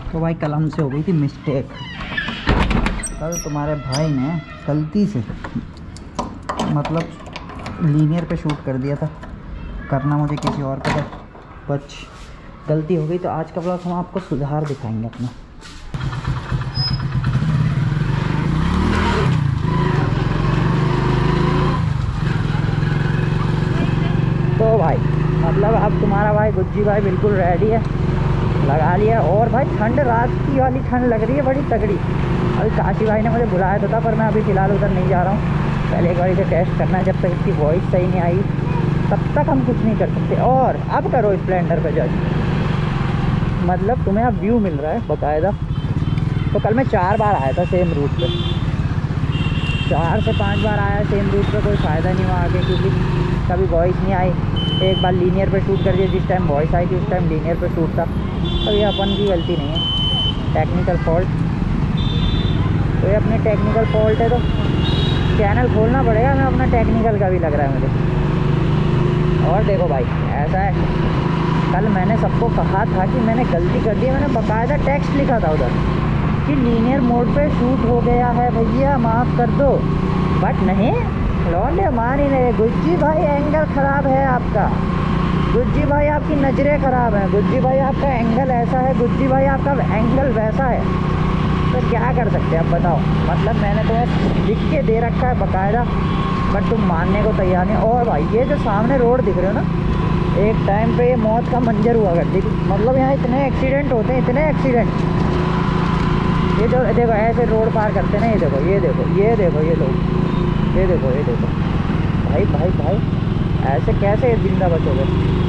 तो भाई कल हमसे हो गई थी मिस्टेक। कल तुम्हारे भाई ने गलती से मतलब लीनियर पे शूट कर दिया था, करना मुझे किसी और पे था, बच गलती हो गई। तो आज का ब्लॉग हम आपको सुधार दिखाएंगे अपना। तो भाई मतलब अब तुम्हारा भाई गुज्जी भाई बिल्कुल रेडी है, लगा लिया। और भाई ठंड, रात की वाली ठंड लग रही है बड़ी तगड़ी। अभी काशी भाई ने मुझे बुलाया तो था, पर मैं अभी फ़िलहाल उधर नहीं जा रहा हूँ। पहले एक बार इसे टेस्ट करना है, जब तक इसकी वॉइस सही नहीं आई तब तक हम कुछ नहीं कर सकते। और अब करो स्प्लेंडर पे जज, मतलब तुम्हें अब व्यू मिल रहा है बाकायदा। तो कल मैं 4 बार आया था सेम रूट पे, 4 से 5 बार आया सेम रूट पे, कोई फ़ायदा नहीं हुआ आगे, क्योंकि कभी वॉइस नहीं आई। एक बार लीनियर पे शूट कर दिया, जिस टाइम वॉइस आई थी उस टाइम लीनियर पे शूट था। तो ये अपन की गलती नहीं है, टेक्निकल फॉल्ट। तो ये अपने टेक्निकल फॉल्ट है, तो चैनल खोलना पड़ेगा। मैं अपना टेक्निकल का भी लग रहा है मुझे। और देखो भाई ऐसा है, कल मैंने सबको कहा था कि मैंने गलती कर दी। मैंने बाकायदा टेक्स्ट लिखा था उधर कि लीनियर मोड पे शूट हो गया है भैया, माफ़ कर दो। बट नहीं, लौंडे मान ही नहीं। गुज्जी भाई एंगल ख़राब है आपका, गुज्जी भाई आपकी नज़रें ख़राब हैं, गुज्जी भाई आपका एंगल ऐसा है, गुज्जी भाई आपका एंगल वैसा है। तो क्या कर सकते हैं अब बताओ। मतलब मैंने तुम्हें लिख के दे रखा है बाकायदा, बट तुम मानने को तैयार नहीं। और भाई ये जो सामने रोड दिख रहे हो ना, एक टाइम पे ये मौत का मंजर हुआ करती थी। मतलब यहाँ इतने एक्सीडेंट होते हैं, इतने एक्सीडेंट। ये जो देखो ऐसे रोड पार करते हैं ना, ये देखो ये देखो ये देखो ये लोग, ये देखो ये देखो। भाई भाई भाई ऐसे कैसे जिंदा बचोगे।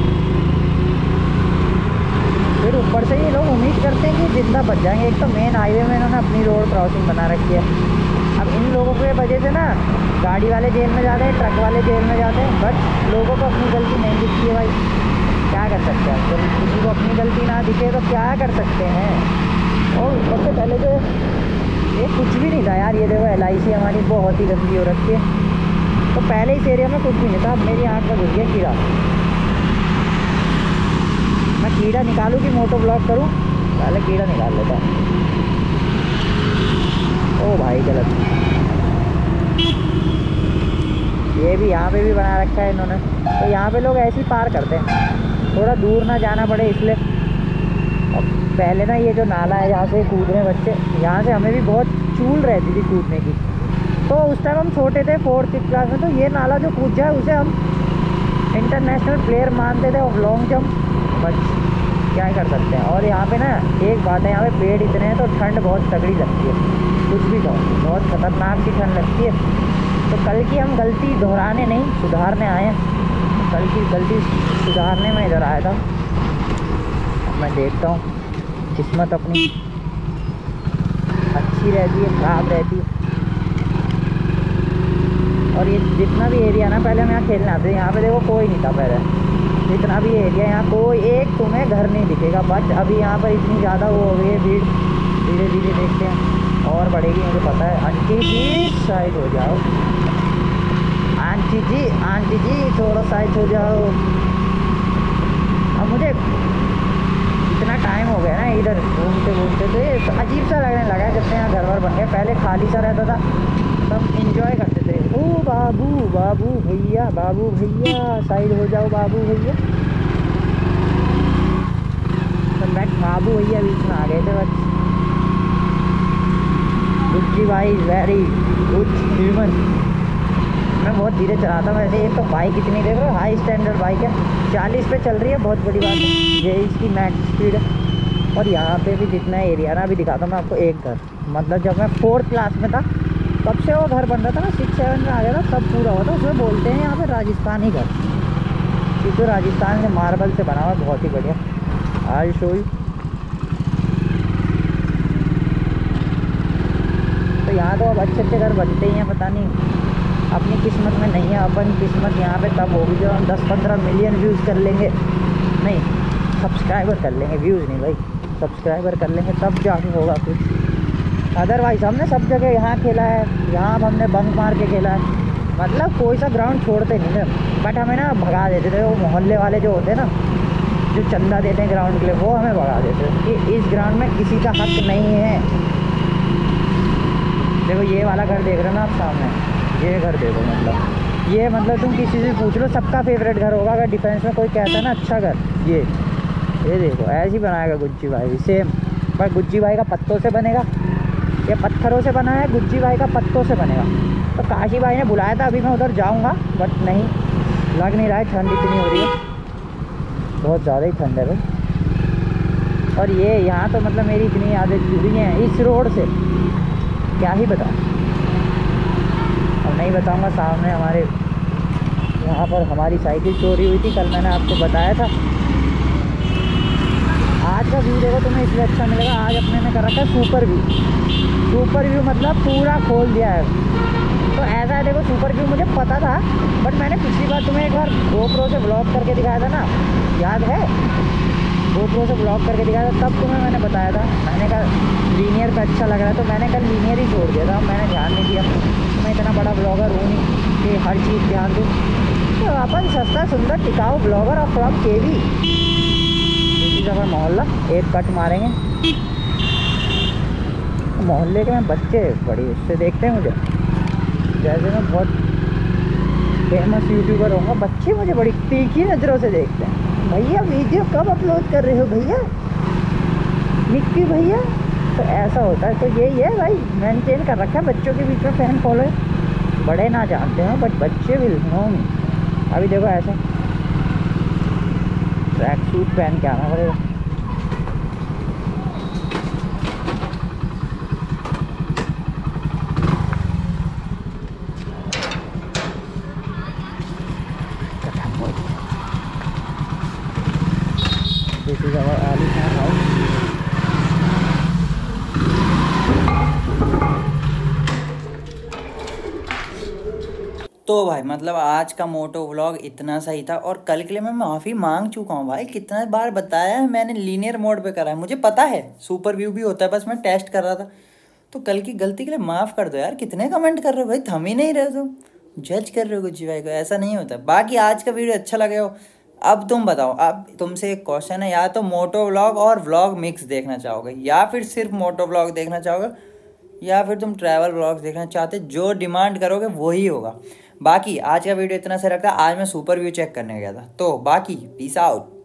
फिर ऊपर से ये लोग उम्मीद करते हैं कि जिंदा बच जाएंगे। एक तो मेन हाईवे में इन्होंने अपनी रोड क्रॉसिंग बना रखी है। अब इन लोगों की वजह से ना गाड़ी वाले जेल में जाते हैं, ट्रक वाले जेल में जाते हैं, बट लोगों को अपनी गलती नहीं दिखती है। भाई क्या कर सकते हैं, जब किसी को अपनी गलती ना दिखे तो क्या कर सकते हैं। और सबसे पहले तो ये कुछ भी नहीं था यार। ये देखो LIC हमारी बहुत ही गंदी हो रखी है। तो पहले इस एरिया में कुछ भी नहीं था, अब मेरी आँख में घुस गया कीड़ा। मैं कीड़ा निकालूँ कि मोटो ब्लॉक करूँ, पहले कीड़ा निकाल लेता हूँ। ओ भाई गलत, ये भी यहाँ पे भी बना रखा है इन्होंने। तो यहाँ पे लोग ऐसे ही पार करते हैं, थोड़ा दूर ना जाना पड़े इसलिए। अब पहले ना ये जो नाला है यहाँ से कूद रहे हैं बच्चे, यहाँ से हमें भी बहुत चूल रहती थी कूदने की। तो उस टाइम हम छोटे थे 4th क्लास में, तो ये नाला जो कूद जाए उसे हम इंटरनेशनल प्लेयर मानते थे ऑफ लॉन्ग जंप। बस क्या कर सकते हैं। और यहाँ पे ना एक बात है, यहाँ पे पेड़ इतने हैं तो ठंड बहुत तगड़ी लगती है, कुछ भी कहो, बहुत ख़तरनाक सी ठंड लगती है। तो कल की हम गलती दोहराने नहीं सुधारने आए हैं। कल की गलती सुधारने में इधर आया था। मैं देखता हूँ किस्मत अपनी अच्छी रहती है ख़राब रहती है। और ये जितना भी एरिया ना, पहले हम यहाँ खेलने आते थे, यहाँ पे देखो कोई नहीं था पहले। जितना भी एरिया यहाँ कोई एक तुम्हें घर नहीं दिखेगा। बट अभी यहाँ पर इतनी ज़्यादा वो हो गई है भीड़, धीरे धीरे देखते हैं और बढ़ेगी, मुझे पता है। आंटी जी साइड हो जाओ, आंटी जी थोड़ा साइड हो जाओ। अब मुझे इतना टाइम हो गया ना इधर घूमते घूमते, तो ये अजीब सा लगने लगा है जब से यहाँ घर वर बन गया। पहले खाली सा रहता था, सब इंजॉय करते थे। ओ बाबू बाबू भैया, बाबू भैया साइड हो जाओ, बाबू भैया। तो मैं बाबू भैया बीच में आ गए थे बस। गुज्जी भाई वेरी गुड ह्यूमन। मैं बहुत धीरे चलाता वैसे। एक तो बाइक इतनी देख रहे हो, हाई स्टैंडर्ड बाइक है, 40 पे चल रही है, बहुत बड़ी बात है। ये इसकी मैक्स स्पीड है। और यहाँ पे भी जितना एरिया ना, अभी दिखाता हूँ मैं आपको एक घर। मतलब जब मैं 4th क्लास में था तब से वो घर बन रहा था ना, 6-7 में आ गया था, सब पूरा हुआ था। उसमें बोलते हैं यहाँ पे राजस्थानी घर, क्योंकि राजस्थान से मार्बल से बना हुआ, बहुत ही बढ़िया। I show you. तो यहाँ तो अब अच्छे अच्छे घर बनते ही हैं, पता नहीं अपनी किस्मत में नहीं है। अपन किस्मत यहाँ पे तब होगी जब हम 10-15 मिलियन व्यूज़ कर लेंगे, नहीं सब्सक्राइबर कर लेंगे, व्यूज़ नहीं भाई, सब्सक्राइबर कर लेंगे तब जाके होगा कुछ। अदरवाइज़ हमने सब जगह यहाँ खेला है, यहाँ हमने बंक मार के खेला है। मतलब कोई सा ग्राउंड छोड़ते नहीं थे, बट हमें ना भगा देते थे वो मोहल्ले वाले जो होते हैं ना, जो चंदा देते हैं ग्राउंड के लिए, वो हमें भगा देते हैं कि इस ग्राउंड में किसी का हक नहीं है। देखो ये वाला घर देख रहे हो ना आप सामने, ये घर देखो, मतलब तुम किसी से पूछ लो, सबका फेवरेट घर होगा। अगर डिफेंस में कोई कहता है ना अच्छा घर, ये देखो ऐसे ही बनाएगा गुज्जी भाई भी सेम। पर गुज्जी भाई का पत्तों से बनेगा, ये पत्थरों से बना है, गुज्जी भाई का पत्तों से बनेगा। तो काशी भाई ने बुलाया था, अभी मैं उधर जाऊंगा, बट नहीं, लग नहीं रहा है, ठंड इतनी हो रही है, बहुत ज़्यादा ही ठंड है भाई। और ये यहाँ तो मतलब मेरी इतनी यादें जुड़ी हैं इस रोड से, क्या ही बताऊँ। अब नहीं बताऊँगा। सामने हमारे यहाँ पर हमारी साइकिल चोरी हुई थी, कल मैंने आपको बताया था। आज का व्यू देखो तुम्हें इसलिए अच्छा मिलेगा, आज अपने ने कर रखा है सुपर व्यू मतलब पूरा खोल दिया है। तो ऐसा है, देखो सुपर व्यू मुझे पता था, बट मैंने पिछली बार तुम्हें एक बार GoPro से ब्लॉग करके दिखाया था ना, याद है? GoPro से ब्लॉग करके दिखाया था, तब तुम्हें मैंने बताया था, मैंने कहा लीनियर पे अच्छा लग रहा है, तो मैंने कल लीनियर ही छोड़ दिया था, मैंने ध्यान नहीं दिया। मैं इतना बड़ा ब्लॉगर हूँ नहीं कि हर चीज़ ध्यान दूँ। तो अपन सस्ता सुंदर टिकाऊ ब्लॉगर और फ्रॉम केवी, इसी जगह मोहल्ला, एक कट मारेंगे। मोहल्ले के में बच्चे बड़ी उससे देखते हैं मुझे, जैसे मैं बहुत फेमस यूट्यूबर होऊंगा, बच्चे मुझे बड़ी तीखी नज़रों से देखते हैं। भैया वीडियो कब अपलोड कर रहे हो भैया, निक्की भैया? तो ऐसा होता है। तो यही है भाई, मेंटेन कर रखा है बच्चों के बीच में फैन फॉलो। बड़े ना जानते हैं बट बच्चे विल नो मी। अभी देखो ऐसे ट्रैक सूट पहन के आना पड़ेगा। This is our Alisan house. तो भाई मतलब आज का मोटो व्लॉग इतना सही था, और कल के लिए मैं माफ़ी मांग चुका हूँ भाई। कितना बार बताया है मैंने, लीनियर मोड पे करा है, मुझे पता है सुपर व्यू भी होता है, बस मैं टेस्ट कर रहा था। तो कल की गलती के लिए माफ़ कर दो यार। कितने कमेंट कर रहे हो भाई, थम ही नहीं रहे हो तुम, जज कर रहे हो गुज्जी भाई को, ऐसा नहीं होता। बाकी आज का वीडियो अच्छा लगे हो, अब तुम बताओ, अब तुमसे एक क्वेश्चन है, या तो मोटो व्लॉग और व्लॉग मिक्स देखना चाहोगे, या फिर सिर्फ मोटो व्लॉग देखना चाहोगे, या फिर तुम ट्रैवल व्लॉग्स देखना चाहते, जो डिमांड करोगे वही होगा। बाकी आज का वीडियो इतना सा रखा, आज मैं सुपर व्यू चेक करने गया था। तो बाकी पीस आउट।